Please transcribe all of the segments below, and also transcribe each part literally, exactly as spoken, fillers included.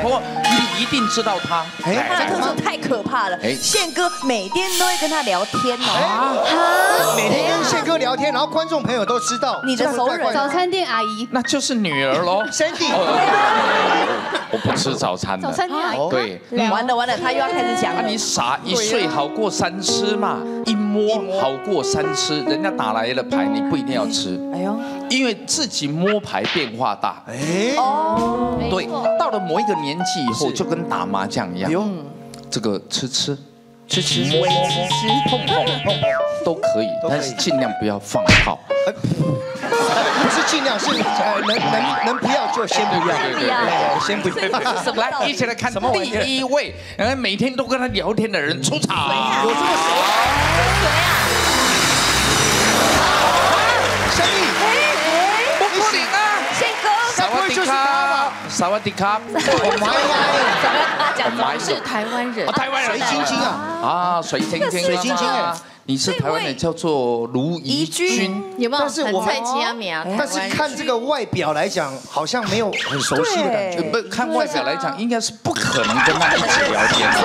不过你一定知道他， 哎， 他的特色太可怕了。宪哥每天都会跟他聊天哦，每天跟宪哥聊天，然后观众朋友都知道你的熟人， 早餐店阿姨， 那就是女儿喽。 Sandy， 我不吃早餐的。 早餐店阿姨， 对， 完了完了，他又要开始讲了。 你傻，一岁好过三吃嘛，一摸好过三吃，人家打来的牌你不一定要吃。哎呦，因为自己摸牌变化大。哎，哦，对，到了某一个年纪以后，就跟打麻将一样。这个吃吃。吃吃摸摸碰碰碰都可以，但是尽量不要放炮。 不是尽量，是呃能能能不要就先不要， 对对对，先不要。来，一起来看第一位，呃，每天都跟他聊天的人出场。 有这么熟？ 谁啊？ 生意？ 不可能啊！ 宪哥， 该不会就是他吧？ 萨瓦迪卡， 我妈呀！ 讲我是台湾人， 台湾人， 水晶晶啊！ 啊，水晶晶， 水晶晶哎！ 你是台湾人，叫做卢怡君， 有没有？ 但是我蔡奇阿米啊， 但是看这个外表来讲，好像没有很熟悉的感觉。 不，看外表来讲，应该是不可能跟他一起聊天的。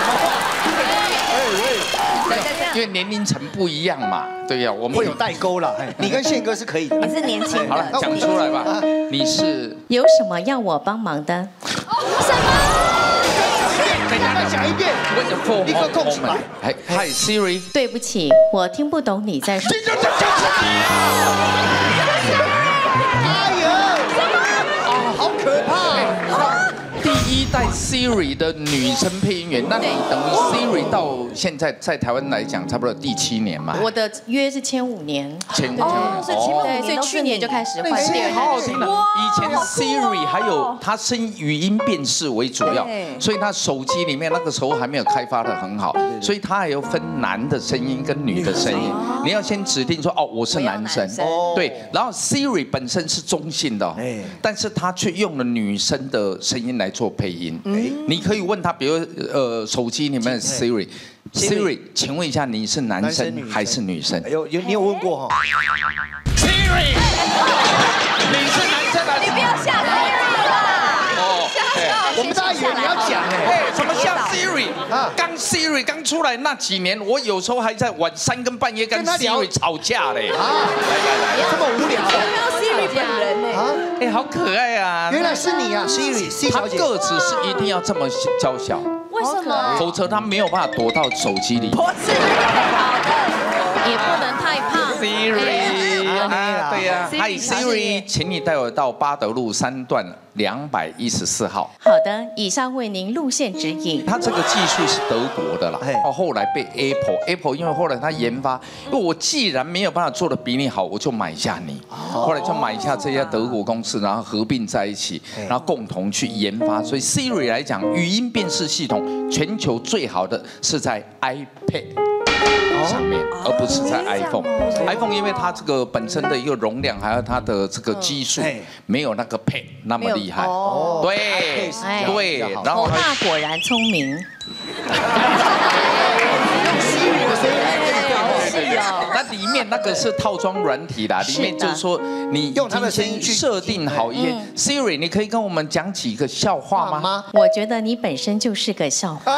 因为年龄层不一样嘛，对呀，我们会有代沟了。你跟宪哥是可以的， 你是年轻。 好了，讲出来吧。你是有什么要我帮忙的？ 什么？ 再讲一遍。立刻控起来。 哎 ，Hi Siri。 对不起，我听不懂你在说。 哎呀，啊，好可怕！ 第一代 Siri 的女生配音员，那你等于 Siri 到现在在台湾来讲，差不多第七年嘛。 我的约是签五年， 签五年， 所以前面对，所以去年就开始换第二好好听的。以前 Siri 还有它声语音辨识为主要，所以它手机里面那个时候还没有开发的很好，所以它还有分男的声音跟女的声音。你要先指定说哦，我是男生，对。然后 Siri 本身是中性的，但是它却用了女生的声音来做配音。你可以问他，比如呃，手机里面的 Siri，Siri， 请问一下，你是男生还是女生？ 有有，你有问过哈 ？Siri， 你是男生还是？ 你不要吓 Siri 啦！ 哦， 我们大家以为你要讲哎，什么像 Siri？ 啊，刚 Siri 刚出来那几年，我有时候还在晚三更半夜跟 Siri 吵架嘞。啊，来来来， 这么无聊。 有没有 Siri 本人呢？啊， 哎，好可爱啊！ 原来是你啊 ，Siri C 小姐。 她个子是一定要这么娇小， 为什么？ 否则她没有办法躲到手机里。 不是， 也不能太胖。 Siri， 啊，对呀 ，Hi Siri， 请你带我到八德路三段两百一十四号。 好的，以上为您路线指引。 它这个技术是德国的啦，哦，后来被 Apple，Apple 因为后来它研发，因为我既然没有办法做的比你好，我就买下你，后来就买下这家德国公司，然后合并在一起，然后共同去研发。所以 Siri 来讲，语音辨识系统全球最好的是在 iPad 上面，而不是在 iPhone。iPhone 因为它这个本身的一个容量，还有它的这个技术，没有那个 Pad 那么厉害。对对，然后我爸果然聪明。 那里面那个是套装软体啦，里面就是说你用它的声音去设定好一些。Siri， 你可以跟我们讲几个笑话吗？ 我觉得你本身就是个笑话。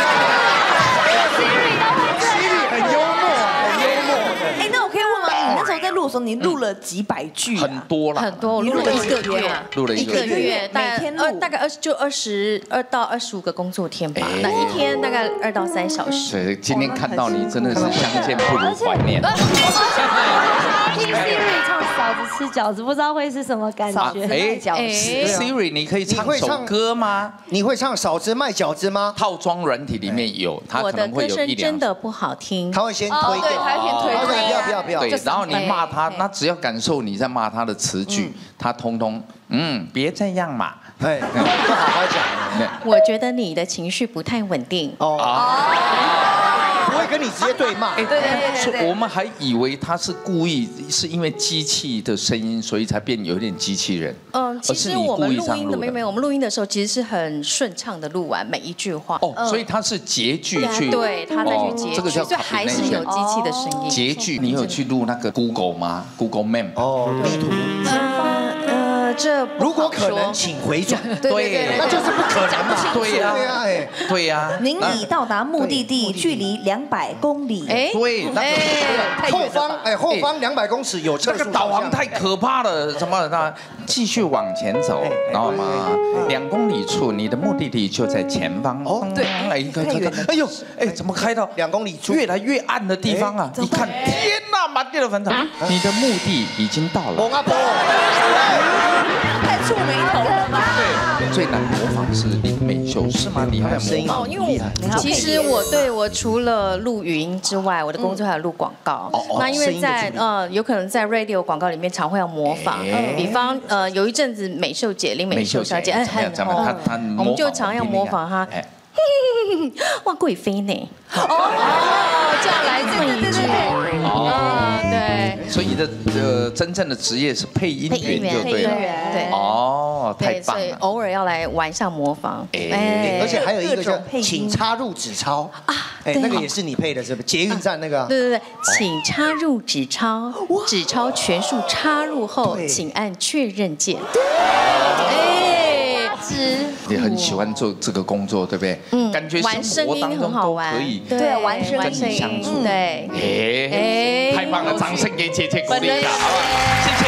Siri 很幽默，很幽默。 哎，那我可以问吗？你那时候在录的时候，你录了几百句？ 很多了， 很多，我录了一个月， 录了一个月， 每天二大概二就二十二到二十五个工作天吧，那一天大概二到三小时。 对，今天看到你真的是相见不如怀念。 听 Siri 唱嫂子吃饺子，不知道会是什么感觉？ 哎，Siri， 你可以唱首歌吗？ 你会唱嫂子卖饺子吗？ 套装软体里面有，它可能会有一两。 真的不好听， 他会先推掉， 对，他会先推掉。 不要不要不要。 对，然后你骂他，那只要感受你在骂他的词句，他通通嗯，别这样嘛， 哎，不好好讲。 我觉得你的情绪不太稳定哦。不会跟你直接对骂， 对对对对。 我们还以为他是故意，是因为机器的声音，所以才变有点机器人。 嗯，其实我们录音的没有没有，我们录音的时候其实是很顺畅的录完每一句话。 哦，所以他是截句去， 对，他再去截句， 这个叫所以还是有机器的声音。 截句，你有去录那个 Google 吗 ？Google Map 哦，地图。 呃， 呃，这如果可能，请回转。 对， 那就是不可能嘛。 对呀， 对呀，哎， 对呀。 您已到达目的地，距离两百公里。 哎， 对，那个后方哎，后方两百公尺有测速。 那个导航太可怕了，什么？那继续往前走，知道吗？两公里处，你的目的地就在前方。哦，对，哎，看看，哎呦，哎，怎么开到两公里处越来越暗的地方啊？一看，天哪，满地的坟场，你的目的已经到了。 阿波， 太触眉头了吧？ 对，最难模仿是林美秀，是吗？你还有模仿？ 哦，因为我其实我对我除了录语音之外，我的工作还有录广告。那因为在呃，有可能在 radio 广告里面常会要模仿，比方呃，有一阵子美秀姐林美秀小姐很红，我们就常要模仿她。哇，贵妃呢？哦，这样来这么一句。哦，对。 所以你的呃真正的职业是配音员，就对了。 对。 哦，太棒了。 所以偶尔要来玩一下模仿。 哎，而且还有一个叫请插入纸钞啊，哎，那个也是你配的，是不是？捷运站那个。 对对对，请插入纸钞，纸钞全数插入后，请按确认键。哎，纸。 你很喜欢做这个工作，对不对？嗯，感觉生活当中都可以， 对，玩声音相处。 对， 哎，太棒了，掌声给姐姐鼓励一下，好吧？谢谢。